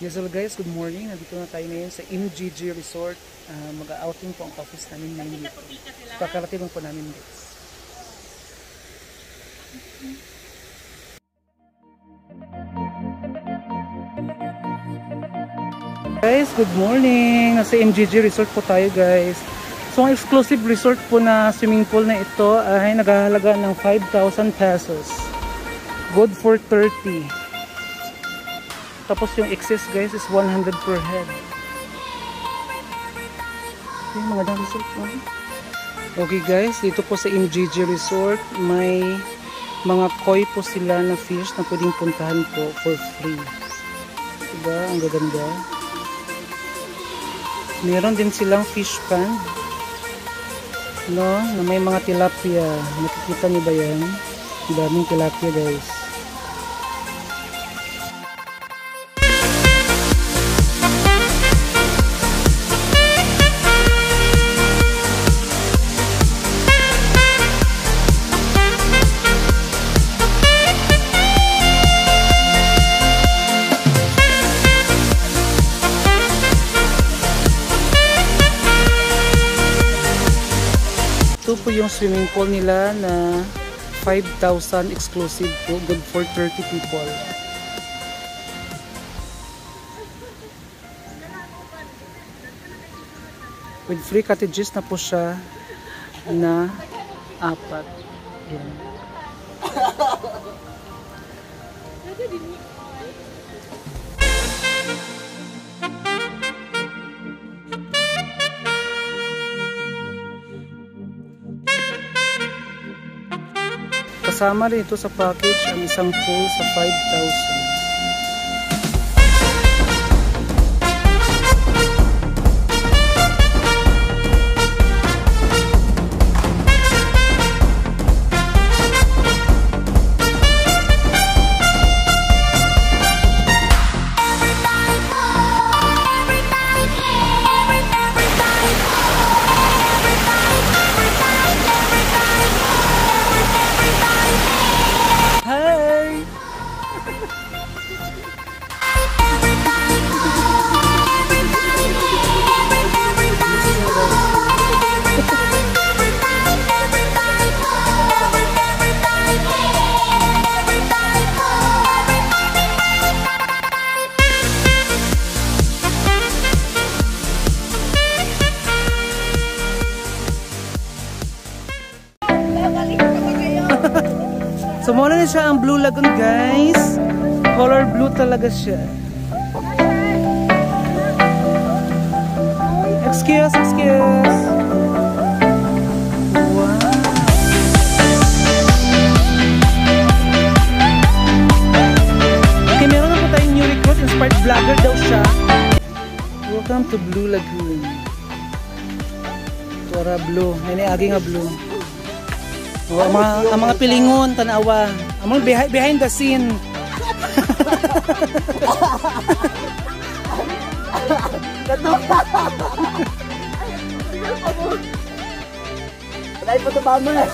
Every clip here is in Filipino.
Yes, hello guys, good morning. Nandito na tayo ngayon sa MGG Resort. Mag-outing po ang office namin ngayon dito. Kakarating lang po namin guys. Guys, good morning. Nasa MGG Resort po tayo guys. So ang exclusive resort po na swimming pool na ito ay naghahalaga ng 5,000 pesos. Good for 30. Tapos yung excess guys is 100 per head. Okay, mga resort po. Okay guys, dito po sa MGG Resort may mga koi po sila na fish na pwedeng puntahan po for free. Diba? Ang gaganda. Meron din silang fish pond. No? Na may mga tilapia. Nakikita niyo ba yan? Ang daming tilapia guys. Ito po yung swimming pool nila na 5,000 exclusive po, good for 30 people. With free cottages na po siya na 4. Yan. Kasama rin ito sa package ang isang pool sa 5,000. So muna na siya ang Blue Lagoon guys. Color blue talaga siya. Excuse. Wow. Okay, meron na po tayong new recruit. Inspired vlogger daw siya. Welcome to Blue Lagoon. Tora blue. May agi nga blue. Oh, ang mga pilingon, tanawa. Ang mga behind the scene. Dahil po ito ba mo eh.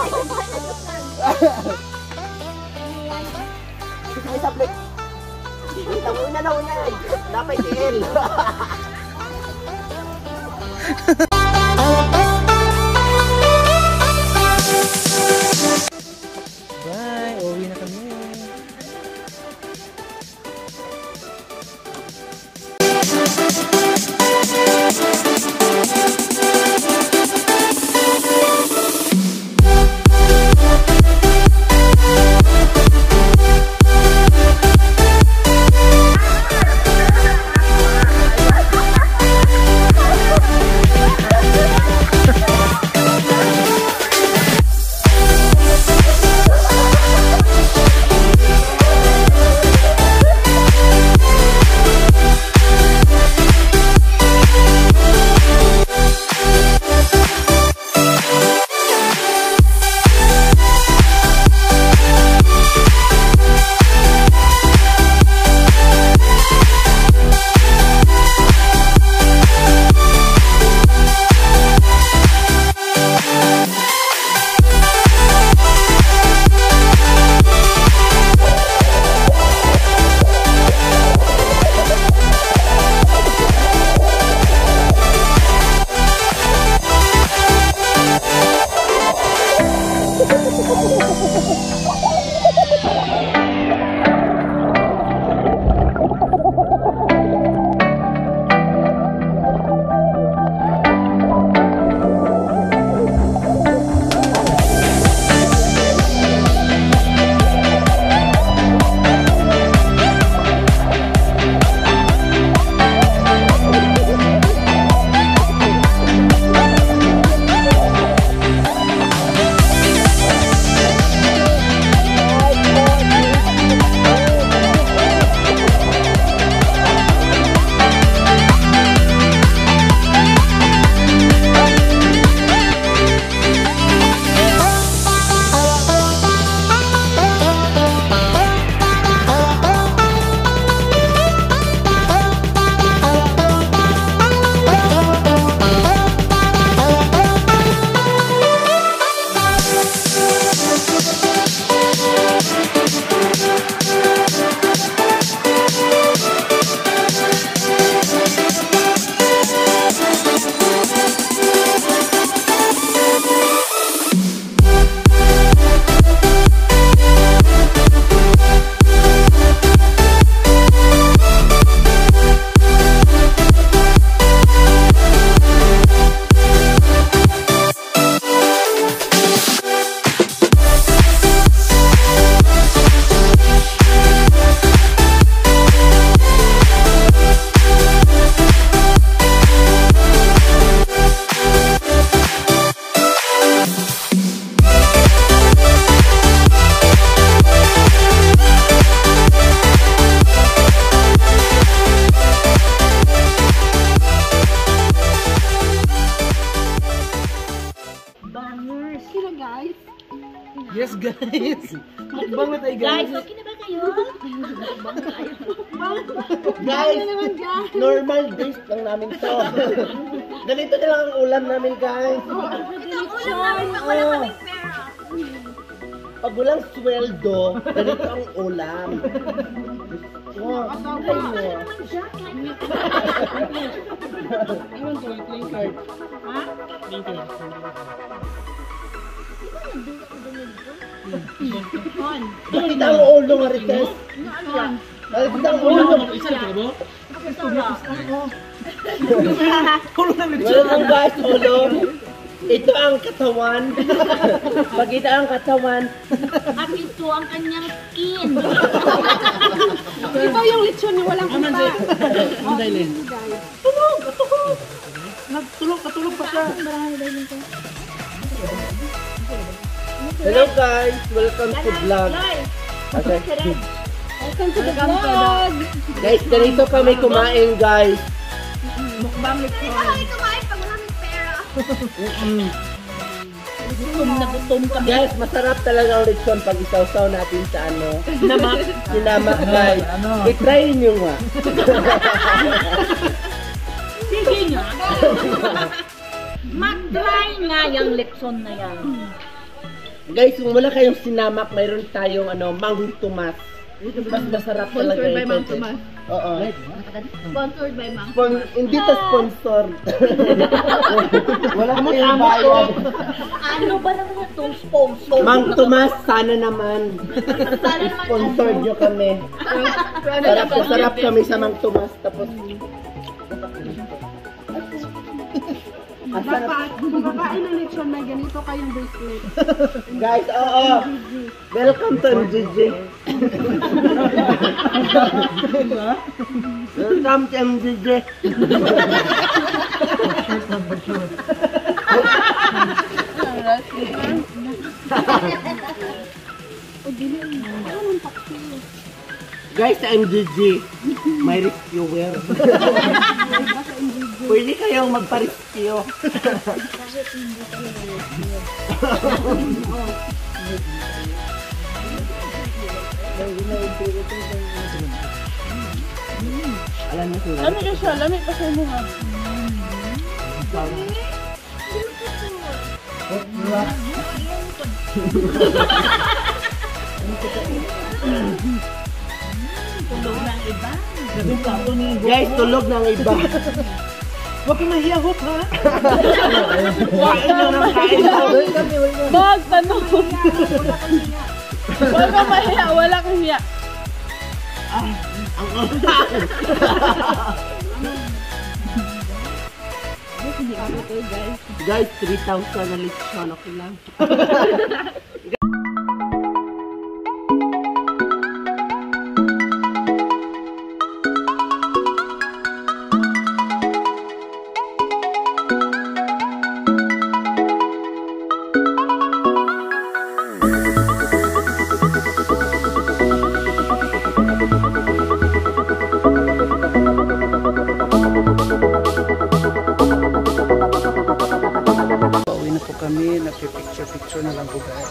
May sablik. Una na. Dapat i-el. Bye, uwi na kami. guys. Mukbang na tayo guys. Guys, okay na ba kayo? Guys, normal dish lang namin to. Ganito na lang ang ulam namin guys. Itong ulam namin pag wala kaming pera. Pag walang sweldo, ganito ang ulam. Wow, ay mo. Iwan ko yung playing card. Ha? Nakita ang ulo nga Rites. Nakita ang ulo. Wala lang guys, ulo. Ito ang katawan. Pagkita ang katawan. At ito ang kanyang skin. Ito yung lechon yung walang kuta. Ang dailin. Tulog! Tulog! Nagtulog, katulog pa siya. Hello guys! Welcome to vlog. Okay. Welcome to the vlog. Guys, ganito kami kumain guys. Mukbang lechon. Hindi kami kumain pag wala kaming pera. Gutom na gutom kami. Guys, masarap talaga ang lechon pag isaw-saw natin sa ano. Sinamak guys. I-try nyo nga. Sige nga. Mag-try nga yung lechon na yan. Guys, kung wala kayong sinamak, mayroon tayong ano, Mang Tomas. Mas masarap talaga Sponsored by ito. Mang Tomas. Oo. Sponsored by Mang. Hindi to sponsor. Wala mo yung bayad. Ano ba naman itong sponsor? Mang Tomas, sana naman. Sponsor nyo kami. Sarap kami sa Mang Tomas. Tapos, Kung kakain ng lechon, may ganito kayong bracelet. guys, oo. Welcome to MGG. Welcome to MGG. Guys, sa MGG, may rescuer. Pwede kayong magpa-rescue. Alam mo sila? Lamig ka siya, lamig pa sa mo ha. Tulog ng iba. Guys, tulog ng iba. Huwag kang mahiya, Hop, ha? Kain lang ng kain. Bag, tanong. Wala kang mahiya, wala kang hiya. Ang guys, 3,000 na lechon. Okay lang. Pauwi na po kami, nagpipicture-picture na lang po guys.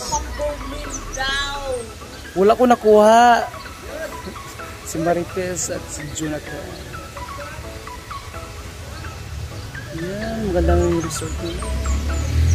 Wala ko nakuha. Si Marites at si Jonathan. Yan, magandang resort nila.